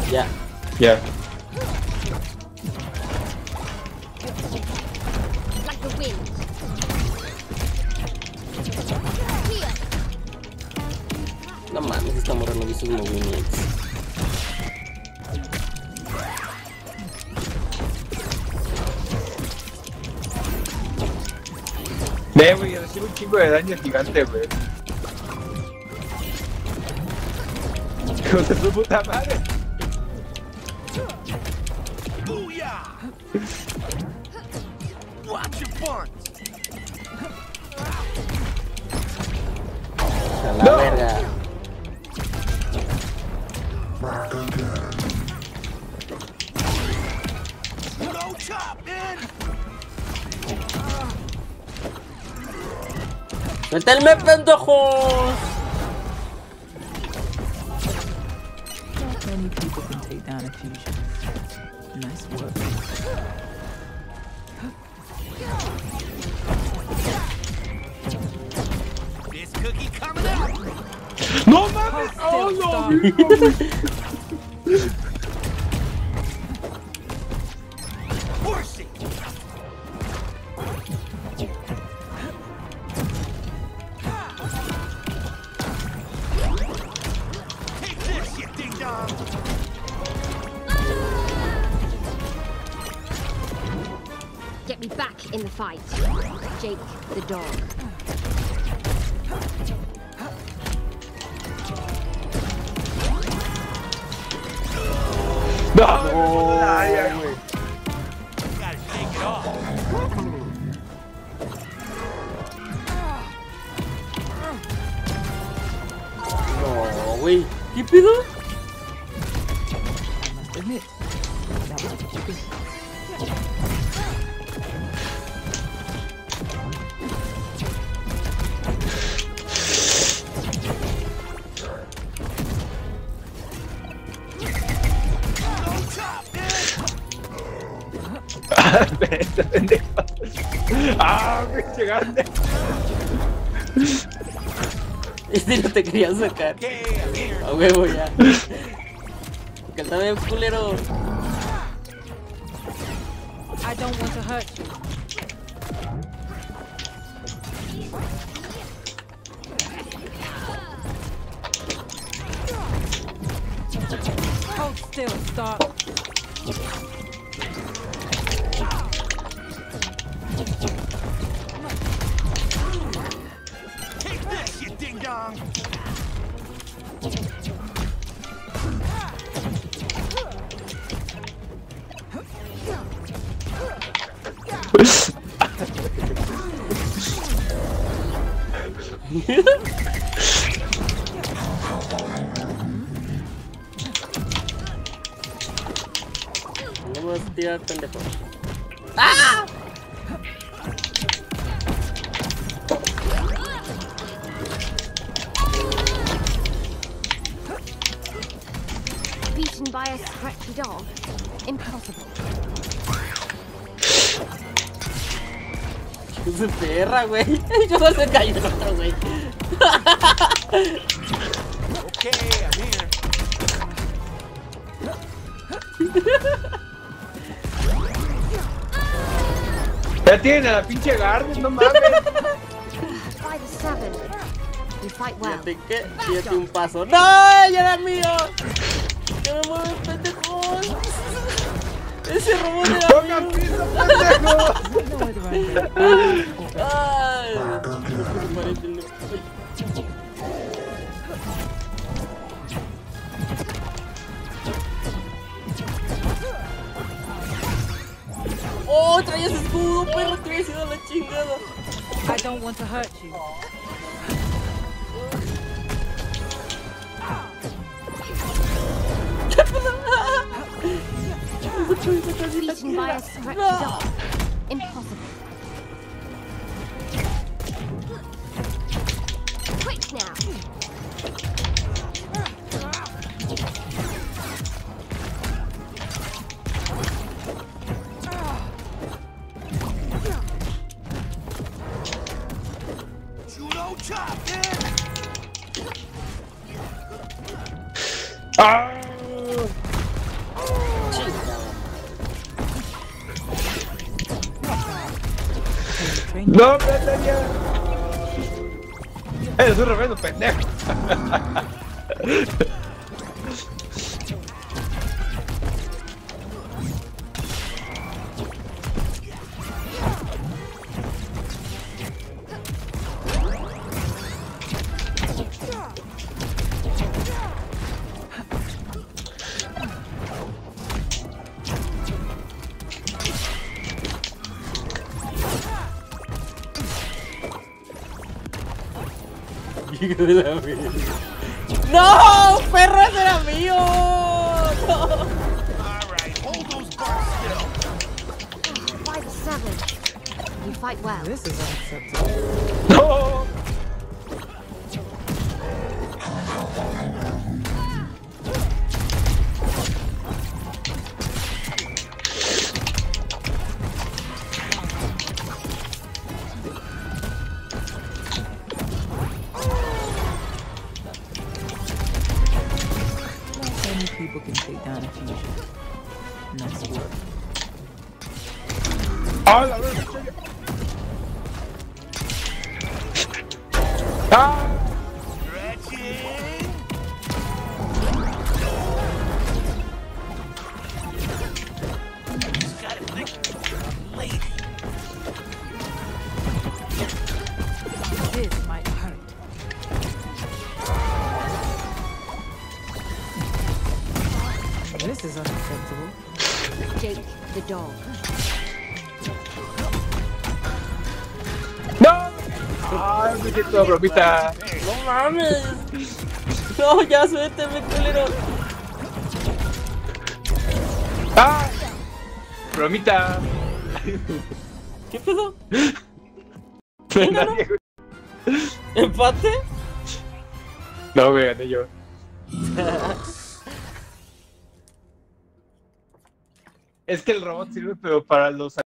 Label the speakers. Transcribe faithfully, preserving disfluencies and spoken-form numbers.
Speaker 1: Ya.
Speaker 2: Ya.
Speaker 1: No mames, esta morra no vi sus movimientos.
Speaker 2: Ve, güey, recibe un chingo de daño gigante, güey. Hijo de su puta madre.
Speaker 1: A la
Speaker 2: No.
Speaker 1: verga. ¡Mételme, pendejos!
Speaker 3: Not many people can take down a fusion. Nice work.
Speaker 4: This cookie coming up.
Speaker 2: ¡No mames! ¡Oh, no! Güey.
Speaker 4: Horsey. Take this, you ding dong.
Speaker 5: Get me back in the fight. Jake the dog.
Speaker 2: No, ay, ay, güey.
Speaker 4: Gotta shake it off.
Speaker 1: No, güey. ¿Qué pedo?
Speaker 3: I must admit, that was pretty good.
Speaker 2: Esta pendeja. Ah, pinche grande.
Speaker 1: Este no te quería sacar.
Speaker 4: Okay, I'm here.
Speaker 1: A huevo ya. Cántame, culero.
Speaker 3: I don't want to hurt you. Hold still, stop.
Speaker 4: Take this, you ding dong.
Speaker 1: No me vas a tirar, pendejo. ¡Ah!
Speaker 5: Beaten by a scratchy dog? Impossible.
Speaker 1: Es perra, güey. ¿Cómo se cayó el otro, güey?
Speaker 4: Okay, I'm here.
Speaker 2: Ya tienen a la pinche Garnet, no mames.
Speaker 5: By the seven. You fight well.
Speaker 1: Fíjate que, fíjate un paso. ¡No! ¡Ya era mío! ¡Que me mueven, pendejos! ¡Ese robot era
Speaker 2: ¡Pongan
Speaker 1: mío!
Speaker 2: piso, pendejo!
Speaker 3: No way to run here.
Speaker 1: ¡Ay! Se parece el- ¡Oh! ¡Traías escudo, perro! ¡Te hubiera sido la chingada!
Speaker 3: I don't want to hurt you.
Speaker 5: Beaten by a scratchy dog? Impossible. Quick now.
Speaker 4: Judo chop, man.
Speaker 2: ¡Ah!
Speaker 3: stranger.
Speaker 2: No, pendejo. Eres un tremendo pendejo.
Speaker 1: Hijo de la mierda. ¡No! ¡Perro, ese era mío! ¡No!
Speaker 4: Alright, hold those bars still.
Speaker 5: By the seven. You fight well.
Speaker 3: This is unacceptable.
Speaker 2: No.
Speaker 3: Many people can take down a fusion. Nice work.
Speaker 2: ¡Ah, la verdad! ¡Ah!
Speaker 4: Stretching. Just gotta think lady.
Speaker 3: This might hurt. This is unacceptable.
Speaker 5: Jake, the dog.
Speaker 2: ¡No! ¡Ah, me siento bromita!
Speaker 1: ¡No mames! ¡No, ya suélteme, culero!
Speaker 2: ¡Ah! ¡Bromita!
Speaker 1: ¿Qué pedo? ¿Quién ganó? ¿Empate?
Speaker 2: No, me gané yo. Es que el robot sirve, pero para los